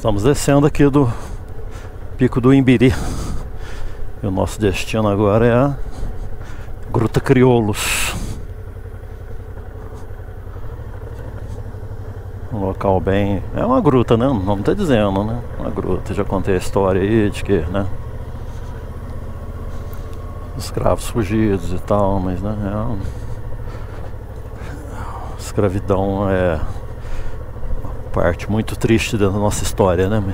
Estamos descendo aqui do Pico do Imbiri. E o nosso destino agora é a Gruta Crioulos. Um local bem... é uma gruta, né? O nome tá dizendo, né? Uma gruta. Já contei a história aí de que, né? Escravos fugidos e tal, mas, né? Escravidão é uma parte muito triste da nossa história, né?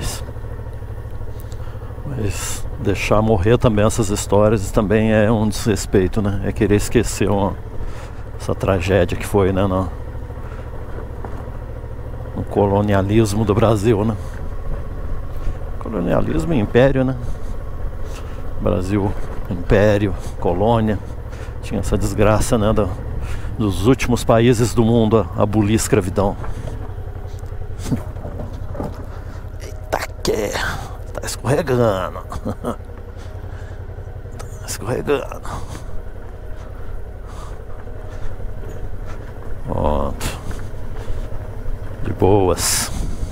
Mas deixar morrer também essas histórias também é um desrespeito, né? É querer esquecer essa tragédia que foi, né? No colonialismo do Brasil, né? Colonialismo e império, né? Brasil, império, colônia. Tinha essa desgraça, né? Dos últimos países do mundo a abolir a escravidão. Eita que... tá escorregando. Tá escorregando. Pronto. De boas.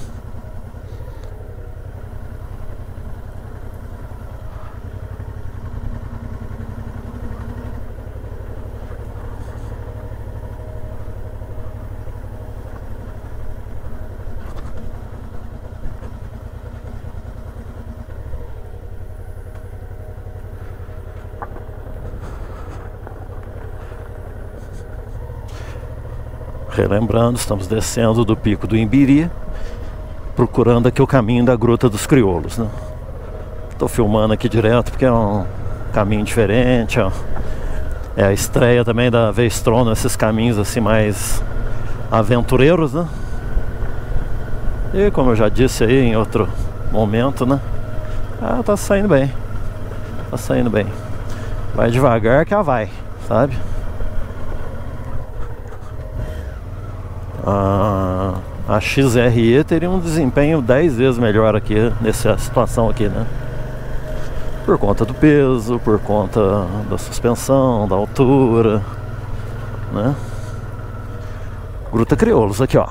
Relembrando, estamos descendo do Pico do Imbiri, procurando aqui o caminho da Gruta dos Crioulos, né? Estou filmando aqui direto porque é um caminho diferente, ó. É a estreia também da Vestron nesses caminhos assim mais aventureiros, né? E como eu já disse aí em outro momento, né? Tá saindo bem. Tá saindo bem. Vai devagar que ela vai, sabe? A XRE teria um desempenho 10 vezes melhor aqui nessa situação aqui, né? Por conta do peso, por conta da suspensão, da altura, né? Gruta Crioulos aqui, ó.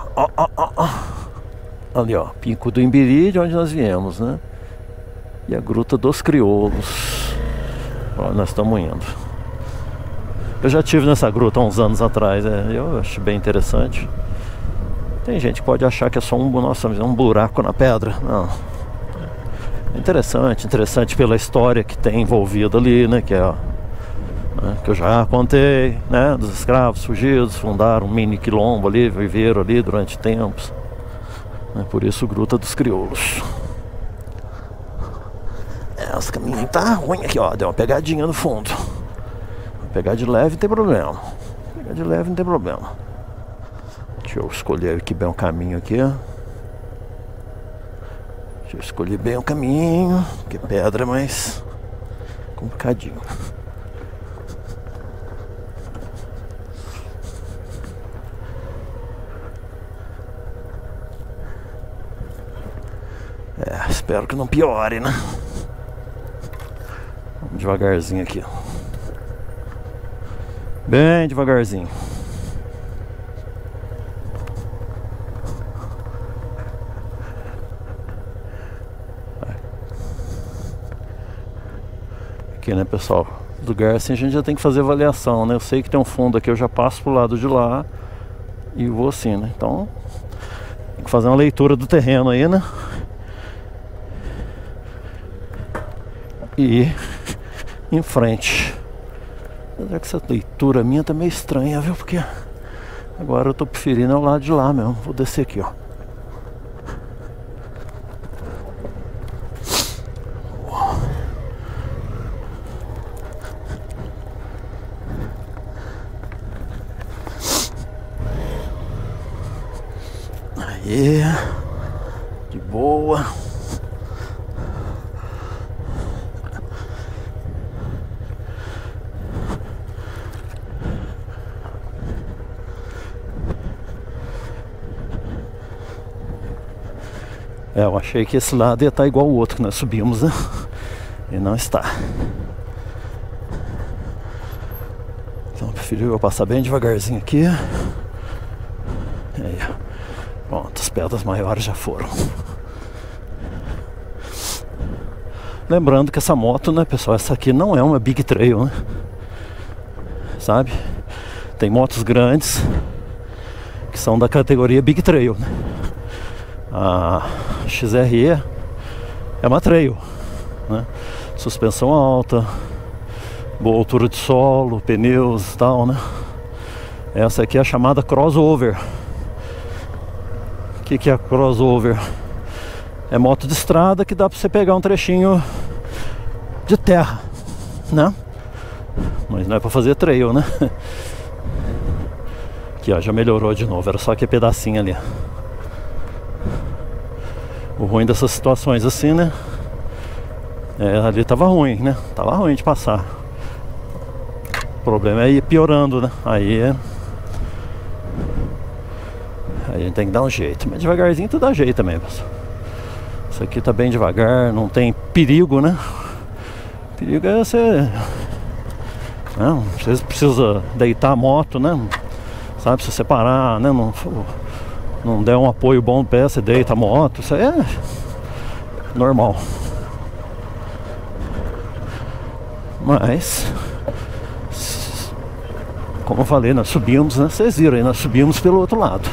Ali, ó, Pico do Imbiri, de onde nós viemos, né? E a Gruta dos Crioulos. Ó, nós estamos indo. Eu já estive nessa gruta há uns anos atrás, eu acho bem interessante. Tem gente que pode achar que é só um buraco na pedra. Não. Interessante pela história que tem envolvida ali, né? Que eu já contei, né? Dos escravos fugidos, fundaram um mini quilombo ali, viveram ali durante tempos. Por isso, Gruta dos Crioulos. Esse caminho tá ruim aqui, ó. Deu uma pegadinha no fundo. Pegar de leve não tem problema. Pegar de leve não tem problema. Deixa eu escolher aqui bem o caminho aqui. Deixa eu escolher bem o caminho. Que pedra é mais complicadinho. Espero que não piore, né? Vamos devagarzinho aqui. Bem devagarzinho. Aqui, né, pessoal? Lugar assim a gente já tem que fazer avaliação, né? Eu sei que tem um fundo aqui, eu já passo pro lado de lá e vou assim, né? Então tem que fazer uma leitura do terreno aí, né? E ir em frente. Apesar que essa leitura minha tá meio estranha, viu? Porque agora eu tô preferindo o lado de lá mesmo. Vou descer aqui, ó. Aí, de boa. Eu achei que esse lado ia estar igual o outro que nós subimos, né? E não está. Então eu preferi eu passar bem devagarzinho aqui. Aí, pronto, as pedras maiores já foram. Lembrando que essa moto, né, pessoal, essa aqui não é uma Big Trail, né? Sabe? Tem motos grandes que são da categoria Big Trail, né? A XRE é uma trail, né? Suspensão alta, boa altura de solo, pneus e tal, né? Essa aqui é a chamada crossover. O que é a crossover? É moto de estrada que dá pra você pegar um trechinho de terra, né? Mas não é pra fazer trail, né? Aqui, ó, já melhorou de novo. Era só aquele pedacinho ali. O ruim dessas situações assim, né? Ali tava ruim, né? Tava ruim de passar. O problema é ir piorando, né? Aí a gente tem que dar um jeito. Mas devagarzinho tu dá jeito também, pessoal. Isso aqui tá bem devagar, não tem perigo, né? Perigo é você... Não, você precisa deitar a moto, né? Sabe, se você parar, né? Não der um apoio bom no pé, você deita a moto. Isso aí é normal. Mas, como eu falei, nós subimos, né? Vocês viram aí, nós subimos pelo outro lado.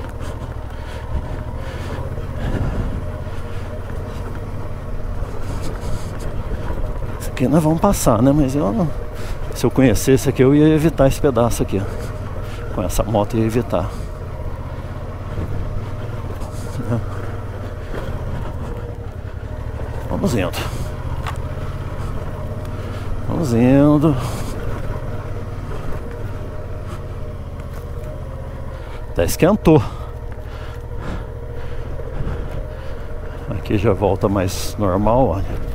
Isso aqui nós vamos passar, né? Mas se eu conhecesse aqui, eu ia evitar esse pedaço aqui. Com essa moto eu ia evitar. Vamos indo. Vamos indo. Até esquentou. Aqui já volta mais normal, olha.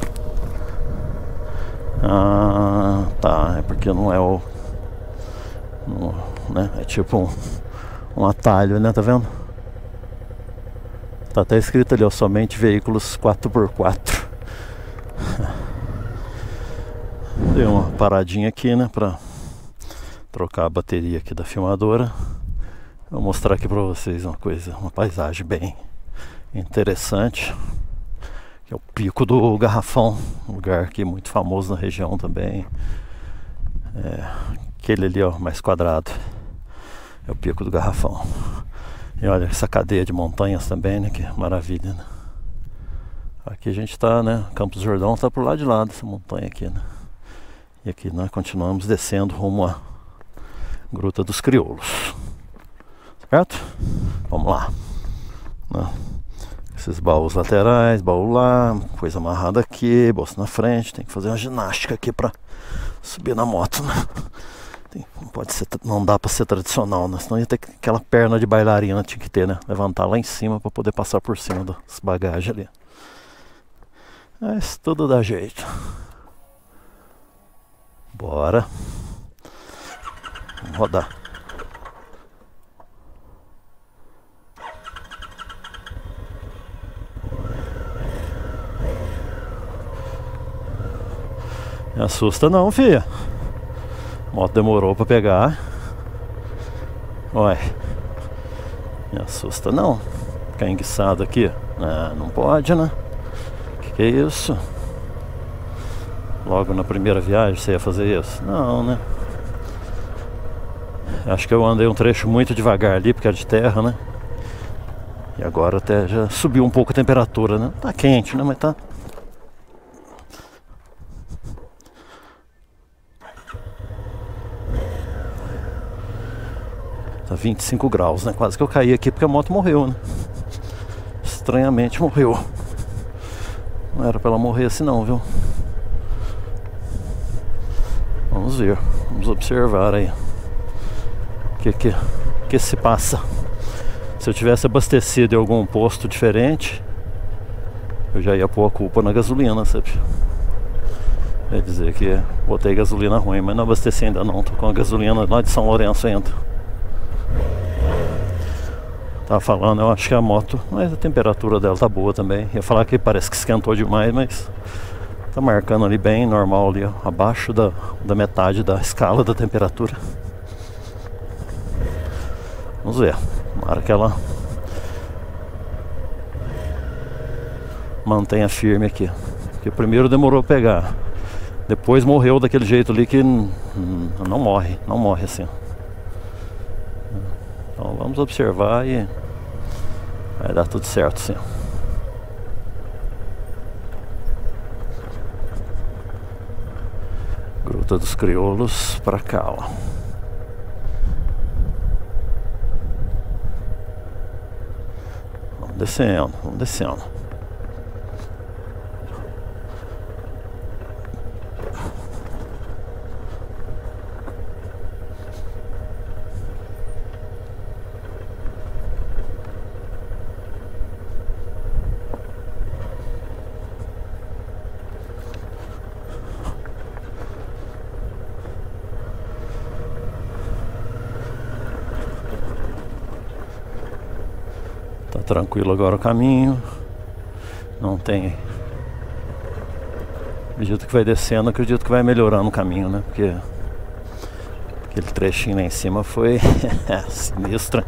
Ah, tá. É porque não é o... né? É tipo um atalho, né? Tá vendo? Tá até escrito ali, ó, somente veículos 4x4. Dei uma paradinha aqui, né? Pra trocar a bateria aqui da filmadora. Vou mostrar aqui pra vocês uma coisa, uma paisagem bem interessante. Que é o Pico do Garrafão, um lugar aqui muito famoso na região também. Aquele ali, ó, mais quadrado, é o Pico do Garrafão. E olha essa cadeia de montanhas também, né? Que maravilha, né? Aqui a gente tá, né? Campos do Jordão tá pro lado de lá dessa montanha aqui, né? E aqui nós continuamos descendo rumo à Gruta dos Crioulos. Certo? Vamos lá, né? Esses baús laterais, baú lá, coisa amarrada aqui, bolsa na frente. Tem que fazer uma ginástica aqui pra subir na moto, né? Não pode ser, não dá pra ser tradicional, né? Senão ia ter aquela perna de bailarina, tinha que ter, né? Levantar lá em cima pra poder passar por cima das bagagens ali. Mas tudo dá jeito. Bora. Vamos rodar. Me assusta não, filha. A moto demorou pra pegar. Ué. Me assusta não. Ficar enguiçado aqui. Ah, não pode, né? Que é isso? Logo na primeira viagem você ia fazer isso? Não, né? Acho que eu andei um trecho muito devagar ali, porque era de terra, né? E agora até já subiu um pouco a temperatura, né? Tá quente, né? Mas tá... Tá 25 graus, né? Quase que eu caí aqui porque a moto morreu, né? Estranhamente morreu. Não era pra ela morrer assim não, viu? Vamos ver, vamos observar aí. O que se passa? Se eu tivesse abastecido em algum posto diferente, eu já ia pôr a culpa na gasolina, sabe? Quer dizer que botei gasolina ruim, mas não abasteci ainda não. Tô com a gasolina lá de São Lourenço ainda. Tava falando, eu acho que a moto, mas a temperatura dela tá boa também. Ia falar que parece que esquentou demais, mas tá marcando ali bem normal ali, ó, abaixo da metade da escala da temperatura. Vamos ver, na hora que ela mantenha firme aqui. Porque primeiro demorou a pegar. Depois morreu daquele jeito ali que não morre assim. Então vamos observar e vai dar tudo certo sim. Gruta dos Crioulos pra cá, ó. Vamos descendo, vamos descendo. Tá tranquilo agora o caminho. Não tem. Acredito que vai descendo, acredito que vai melhorando o caminho, né? Porque aquele trechinho lá em cima foi sinistro.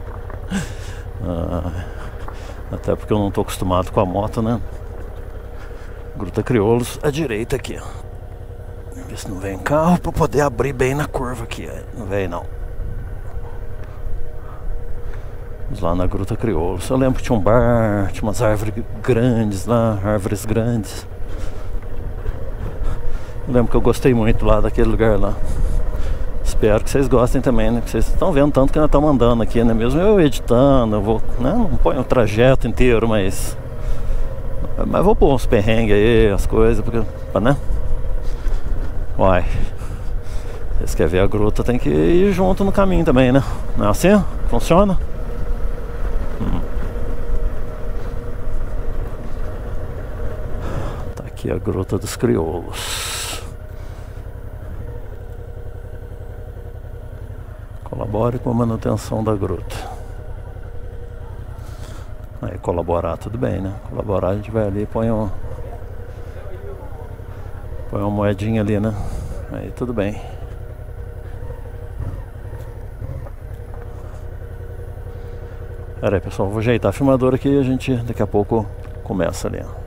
Até porque eu não tô acostumado com a moto, né? Gruta Crioulos à direita aqui, ó. Ver se não vem carro pra poder abrir bem na curva aqui. Não vem não. Vamos lá na Gruta Crioulos. Eu lembro que tinha um bar, tinha umas árvores grandes lá, árvores grandes. Eu lembro que eu gostei muito lá daquele lugar lá. Espero que vocês gostem também, né? Porque vocês estão vendo tanto que nós estamos andando aqui, né? Mesmo eu editando, eu vou, né? Não ponho o trajeto inteiro, mas vou pôr uns perrengues aí, as coisas, porque, né? Uai, vocês querem ver a gruta, tem que ir junto no caminho também, né? Não é assim? Funciona? Tá aqui a Gruta dos Crioulos. Colabore com a manutenção da gruta. Aí colaborar tudo bem, né? Colaborar a gente vai ali e põe uma moedinha ali, né? Aí tudo bem. Pera aí, pessoal, vou ajeitar a filmadora aqui e a gente daqui a pouco começa ali, ó.